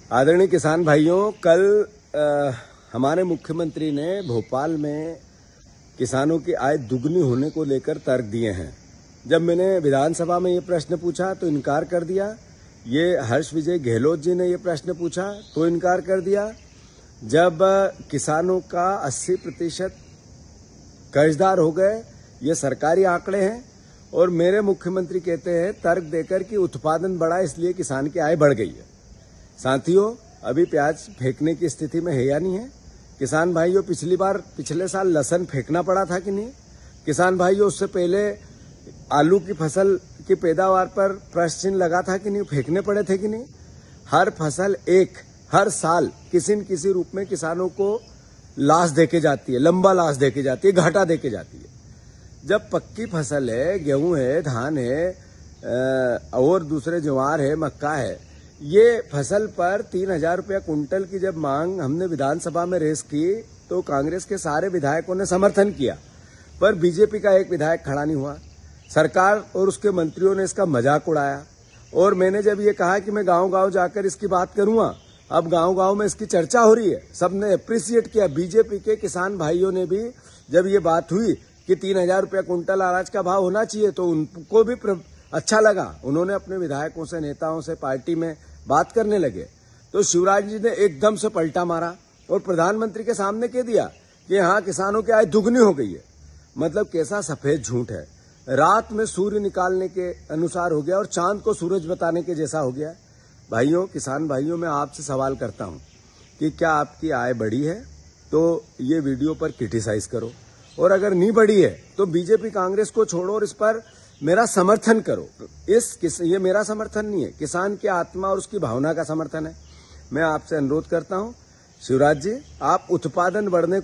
आदरणीय किसान भाइयों, कल हमारे मुख्यमंत्री ने भोपाल में किसानों की आय दुगनी होने को लेकर तर्क दिए हैं। जब मैंने विधानसभा में ये प्रश्न पूछा तो इनकार कर दिया। ये हर्ष विजय गहलोत जी ने ये प्रश्न पूछा तो इनकार कर दिया। जब किसानों का 80% कर्जदार हो गए, ये सरकारी आंकड़े हैं, और मेरे मुख्यमंत्री कहते हैं तर्क देकर कि उत्पादन बढ़ा इसलिए किसान की आय बढ़ गई है। साथियों, अभी प्याज फेंकने की स्थिति में है या नहीं है? किसान भाइयों, पिछले साल लहसुन फेंकना पड़ा था कि नहीं? किसान भाइयों, उससे पहले आलू की फसल की पैदावार पर प्रश्न चिन्ह लगा था कि नहीं? फेंकने पड़े थे कि नहीं? हर फसल हर साल किसी न किसी रूप में किसानों को लाश देके जाती है, लंबा लाश देके जाती है, घाटा देके जाती है। जब पक्की फसल है, गेहूं है, धान है और दूसरे ज्वार है, मक्का है, ये फसल पर 3,000 रुपया कुंटल की जब मांग हमने विधानसभा में रेस की तो कांग्रेस के सारे विधायकों ने समर्थन किया, पर बीजेपी का एक विधायक खड़ा नहीं हुआ। सरकार और उसके मंत्रियों ने इसका मजाक उड़ाया, और मैंने जब ये कहा कि मैं गांव-गांव जाकर इसकी बात करूंगा, अब गांव-गांव में इसकी चर्चा हो रही है, सबने अप्रिशिएट किया। बीजेपी के किसान भाइयों ने भी, जब ये बात हुई कि 3,000 रुपया कुंटल अनाज का भाव होना चाहिए, तो उनको भी अच्छा लगा। उन्होंने अपने विधायकों से, नेताओं से पार्टी में बात करने लगे। तो शिवराज जी ने एकदम से पलटा मारा और प्रधानमंत्री के सामने कह दिया कि हाँ, किसानों की आय दुगनी हो गई है। मतलब कैसा सफेद झूठ है। रात में सूर्य निकालने के अनुसार हो गया और चांद को सूरज बताने के जैसा हो गया। भाइयों, किसान भाइयों, मैं आपसे सवाल करता हूं कि क्या आपकी आय बढ़ी है? तो ये वीडियो पर क्रिटिसाइज करो, और अगर नहीं बढ़ी है तो बीजेपी कांग्रेस को छोड़ो और इस पर मेरा समर्थन करो। ये मेरा समर्थन नहीं है, किसान की आत्मा और उसकी भावना का समर्थन है। मैं आपसे अनुरोध करता हूं, शिवराज जी, आप उत्पादन बढ़ने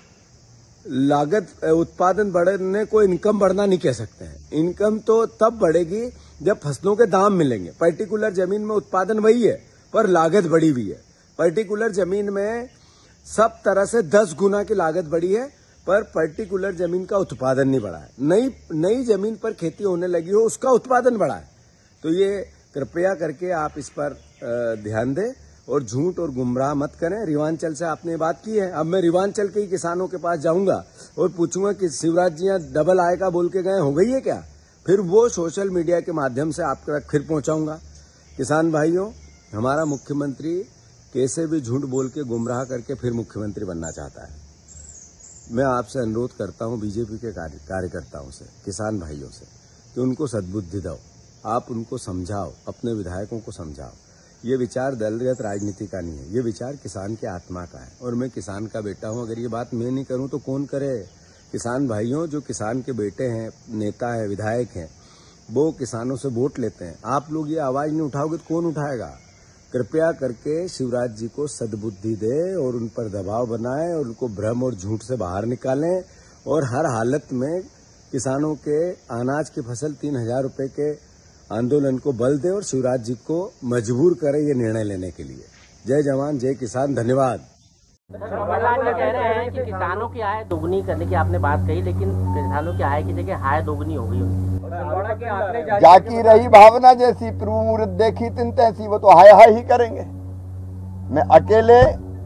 को इनकम बढ़ना नहीं कह सकते हैं। इनकम तो तब बढ़ेगी जब फसलों के दाम मिलेंगे। पर्टिकुलर जमीन में उत्पादन वही है, पर लागत बढ़ी हुई है। पर्टिकुलर जमीन में सब तरह से 10 गुना की लागत बढ़ी है, पर पर्टिकुलर जमीन का उत्पादन नहीं बढ़ा है। नई जमीन पर खेती होने लगी हो, उसका उत्पादन बढ़ा है। तो ये कृपया करके आप इस पर ध्यान दें और झूठ और गुमराह मत करें। रिवांचल से आपने बात की है, अब मैं रिवांचल के ही किसानों के पास जाऊंगा और पूछूंगा कि शिवराज जी यहाँ डबल आय का बोल के गए, हो गई है क्या? फिर वो सोशल मीडिया के माध्यम से आप तक फिर पहुंचाऊंगा। किसान भाइयों, हमारा मुख्यमंत्री कैसे भी झूठ बोल के गुमराह करके फिर मुख्यमंत्री बनना चाहता है। मैं आपसे अनुरोध करता हूं, बीजेपी के कार्यकर्ताओं से, किसान भाइयों से, कि उनको सद्बुद्धि दो, आप उनको समझाओ, अपने विधायकों को समझाओ। ये विचार दलगत राजनीति का नहीं है, ये विचार किसान की आत्मा का है, और मैं किसान का बेटा हूं। अगर ये बात मैं नहीं करूं तो कौन करे? किसान भाइयों, जो किसान के बेटे हैं, नेता है, विधायक हैं, वो किसानों से वोट लेते हैं। आप लोग ये आवाज नहीं उठाओगे तो कौन उठाएगा? कृपया करके शिवराज जी को सद्बुद्धि दे और उन पर दबाव बनाएं और उनको भ्रम और झूठ से बाहर निकालें, और हर हालत में किसानों के अनाज की फसल 3,000 रुपए के आंदोलन को बल दे और शिवराज जी को मजबूर करे ये निर्णय लेने के लिए। जय जवान, जय किसान, धन्यवाद। कमलनाथ ये कह रहे हैं कि किसानों की आय दोगुनी करने की आपने बात कही, लेकिन किसानों की आय की जगह आय दोगुनी हो गई। जाकी रही भावना जैसी क्रूर देखी तिन तैसी, वो तो हाय हाय ही करेंगे। मैं अकेले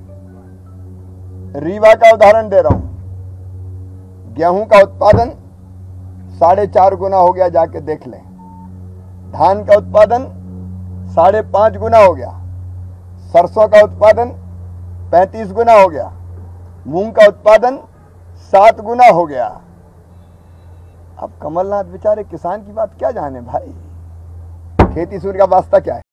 रीवा का उदाहरण दे रहा हूं। गेहूं का उत्पादन 4.5 गुना हो गया, जाके देख लें। धान का उत्पादन 5.5 गुना हो गया। सरसों का उत्पादन 35 गुना हो गया। मूंग का उत्पादन 7 गुना हो गया। अब कमलनाथ बेचारे किसान की बात क्या जाने भाई, खेती सूर्य का वास्ता क्या है?